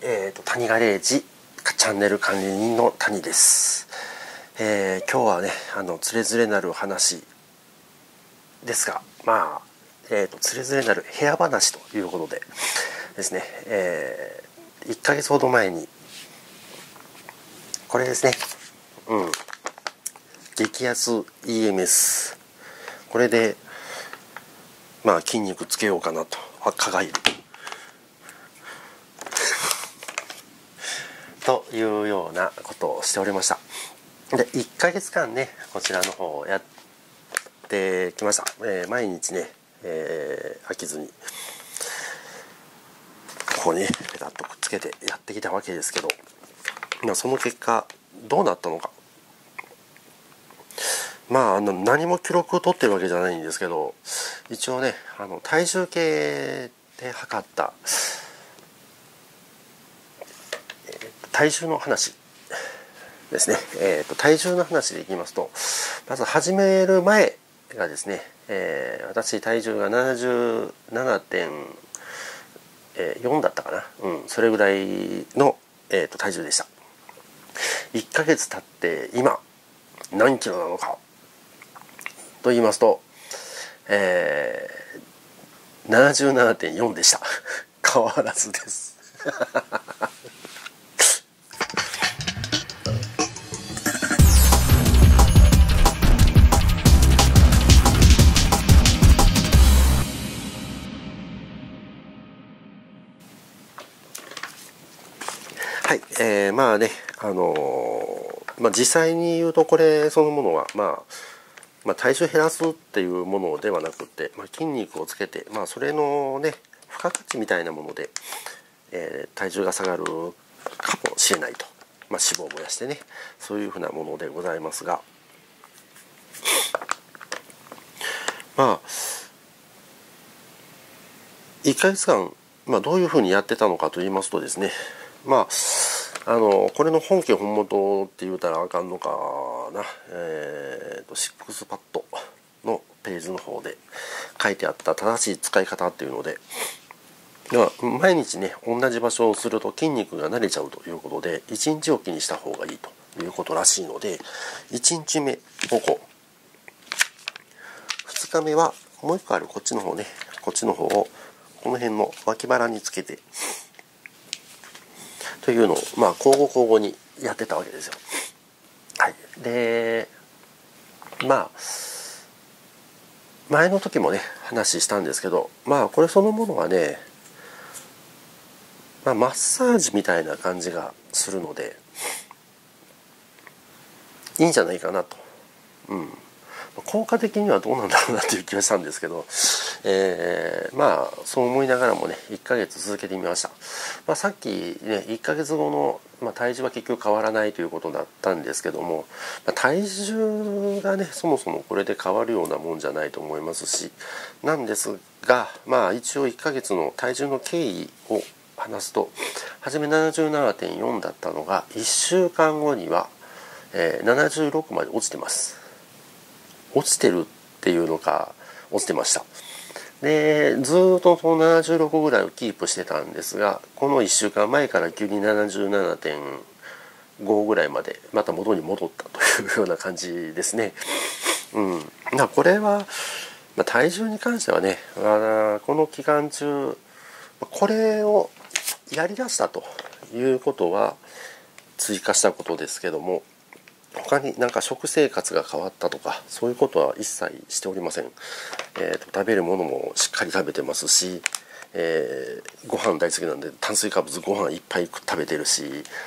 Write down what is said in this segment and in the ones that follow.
谷ガレージチャンネル管理人の谷です。今日はねつれづれなる話ですが、つれづれなる部屋話ということでですね、1ヶ月ほど前にこれですね、激安 EMS、 これで筋肉つけようかなと、蚊がいるというようなことをしておりました。で1ヶ月間ねこちらの方をやってきました。毎日ね、飽きずにここにねペタッとくっつけてやってきたわけですけど、その結果どうなったのか、何も記録を取ってるわけじゃないんですけど、一応ね体重計で測った体重の話ですね。体重の話でいきますと、まず始める前がですね、私体重が 77.4 だったかな、それぐらいの、体重でした。1ヶ月経って今何キロなのかと言いますと、77.4 でした。変わらずですはい、実際に言うとこれそのものは体重減らすっていうものではなくて、筋肉をつけて、それのね付加価値みたいなもので、体重が下がるかもしれないと、脂肪を燃やしてね、そういうふうなものでございますが、1ヶ月間、どういうふうにやってたのかと言いますとですね、これの本家本元って言うたらあかんのかな、シックスパッドのページの方で書いてあった正しい使い方っていうので、毎日ね同じ場所をすると筋肉が慣れちゃうということで、1日おきにした方がいいということらしいので、1日目5個、2日目はもう1個あるこっちの方ね、こっちの方をこの辺の脇腹につけてというのを交互にやってたわけですよ。はい、で前の時もね話したんですけど、これそのものはね、マッサージみたいな感じがするのでいいんじゃないかなと、効果的にはどうなんだろうなっていう気がしたんですけど、そう思いながらもね1ヶ月続けてみました。さっきね1ヶ月後の、体重は結局変わらないということだったんですけども、体重がねそもそもこれで変わるようなもんじゃないと思いますし、なんですが一応1ヶ月の体重の経緯を話すと、初め 77.4 だったのが1週間後には、76まで落ちてます。落ちてるっていうのか落ちてました。でずっとその76ぐらいをキープしてたんですが、この1週間前から急に 77.5 ぐらいまでまた元に戻ったというような感じですね。これは、体重に関してはね、この期間中これをやりだしたということは追加したことですけども、他に食生活が変わったとかそういうことは一切しておりません。食べるものもしっかり食べてますし、ご飯大好きなんで炭水化物ご飯いっぱい食べてるし、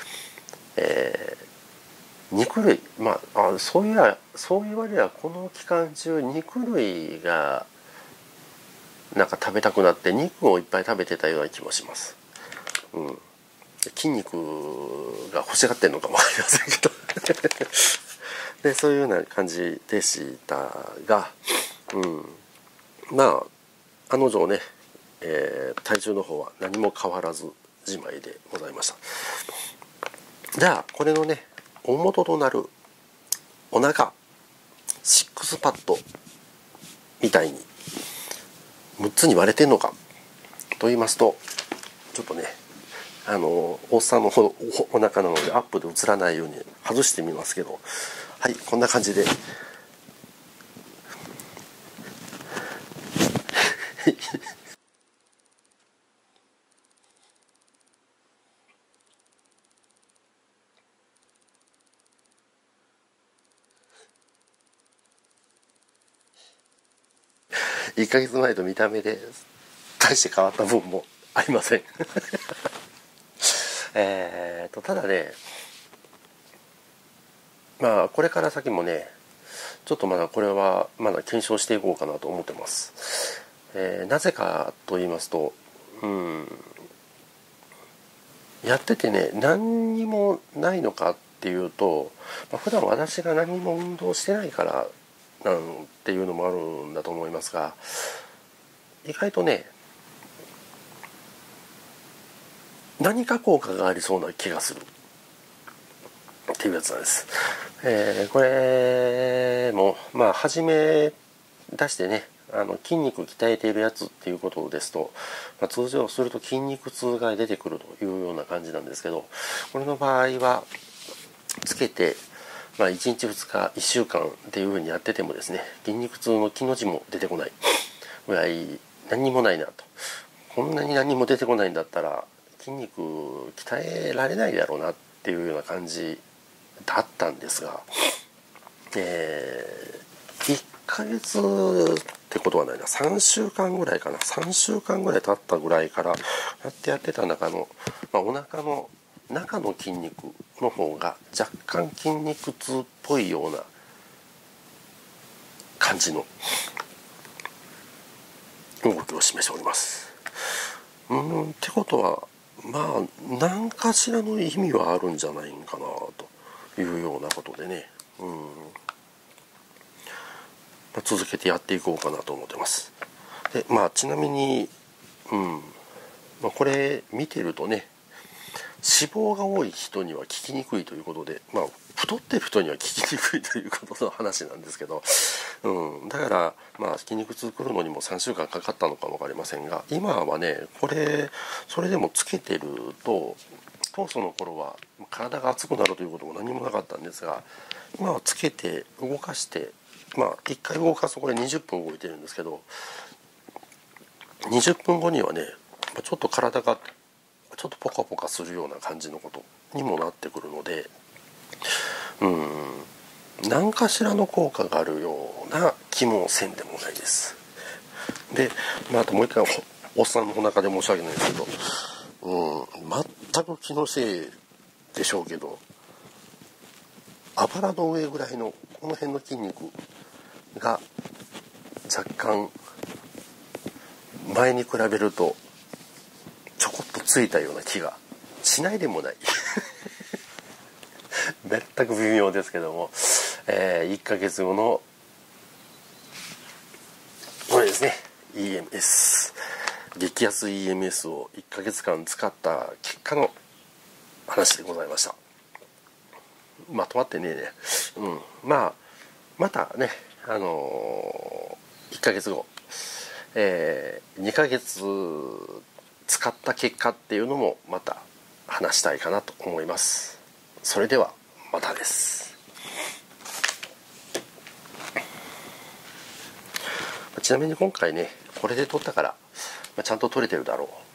肉類そう言われればこの期間中肉類が食べたくなって肉をいっぱい食べてたような気もします。筋肉が欲しがってるのかもわかりませんけどでそういうような感じでしたが、案の定ね、体重の方は何も変わらずじまいでございました。じゃあこれのね大元となるお腹シックスパッドみたいに6つに割れてんのかと言いますと、ちょっとねおっさんのお腹なのでアップで映らないように外してみますけど、はい、こんな感じで1ヶ月前と見た目で大して変わった分もありませんただね、まあこれから先もねちょっとまだこれはまだ検証していこうかなと思ってます。なぜかと言いますと、やっててね何にもないのかっていうと、普段私が何も運動してないからなんていうのもあるんだと思いますが、意外とね何か効果がありそうな気がするっていうやつなんです。これもまあ初め出してね筋肉鍛えているやつっていうことですと、通常すると筋肉痛が出てくるというような感じなんですけど、これの場合はつけて、1日2日1週間っていう風にやっててもですね、筋肉痛の気の字も出てこないぐらい何にもないなと。こんなに何も出てこないんだったら筋肉鍛えられないだろうなっていうような感じだったんですが、1ヶ月ってことはないな、3週間ぐらいかな、3週間ぐらい経ったぐらいからやってた中の、お腹の中の筋肉の方が若干筋肉痛っぽいような感じの動きを示しております。ってことは何かしらの意味はあるんじゃないかなというようなことでね、続けてやっていこうかなと思ってます。でちなみに、これ見てるとね、脂肪が多い人には効きにくいということで、太ってる人には効きにくいということの話なんですけど、だから筋肉痛くるのにも3週間かかったのかも分かりませんが、今はねそれでもつけてると、当初の頃は体が熱くなるということも何もなかったんですが、今はつけて動かして1回動かすとこれ20分動いてるんですけど、20分後にはねちょっと体がちょっとポカポカするような感じのことにもなってくるので、何かしらの効果があるような気もせんでもないです。で、あともう一回おっさんのお腹で申し訳ないですけど、全く気のせいでしょうけど、あばらの上ぐらいのこの辺の筋肉が若干前に比べるとちょこっとついたような気がしないでもない全く微妙ですけども、1ヶ月後のこれですね、 EMS 激安 EMS を1ヶ月間使った結果の話でございました。まとまってねまたね1ヶ月後、2ヶ月使った結果っていうのもまた話したいかなと思います。それではまたです。ちなみに今回ねこれで撮ったから、ちゃんと撮れてるだろ